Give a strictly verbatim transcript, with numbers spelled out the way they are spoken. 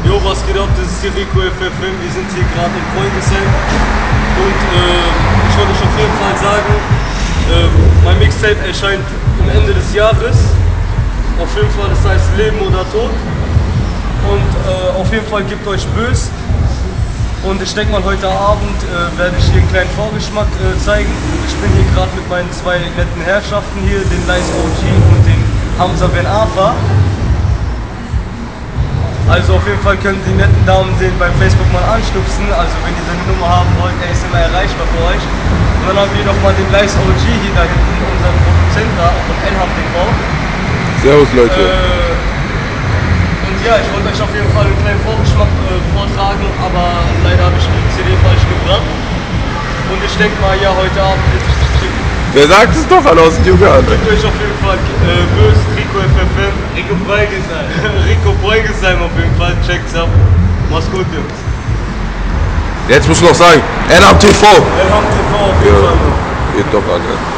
Jo, was geht ab? Das ist hier Rico F F M. Wir sind hier gerade in Freundesheim. Und äh, ich wollte euch auf jeden Fall sagen, äh, mein Mixtape erscheint am Ende des Jahres. Auf jeden Fall, das heißt Leben oder Tod. Und äh, auf jeden Fall gebt euch böse. Und ich denke mal, heute Abend äh, werde ich hier einen kleinen Vorgeschmack äh, zeigen. Ich bin hier gerade mit meinen zwei netten Herrschaften hier, den Lice O G und den Hamza Ben Afa. Also auf jeden Fall können die netten Damen den bei Facebook mal anstupsen. Also wenn ihr seine Nummer haben wollt, er ist immer erreichbar für euch. Und dann haben wir nochmal den Lice O G hier da hinten, unseren Produzent da von Elham T V. Servus Leute. Äh, und ja, ich wollte euch auf jeden Fall einen kleinen Vorgeschmack äh, vortragen, aber leider habe ich die C D falsch gebracht. Und ich denke mal, ja, heute Abend wird sich das schicken. Wer sagt es doch alle aus dem Jugan? Gebt euch auf jeden Fall äh, böse, Rico F F M. Rico Breigesheim. Rico Breigesheim auf jeden Fall, checkt's ab. Mach's gut, Jungs. Jetzt musst du noch sagen, Elham T V. Elham T V auf jeden Ja, Fall. geht doch an, ja.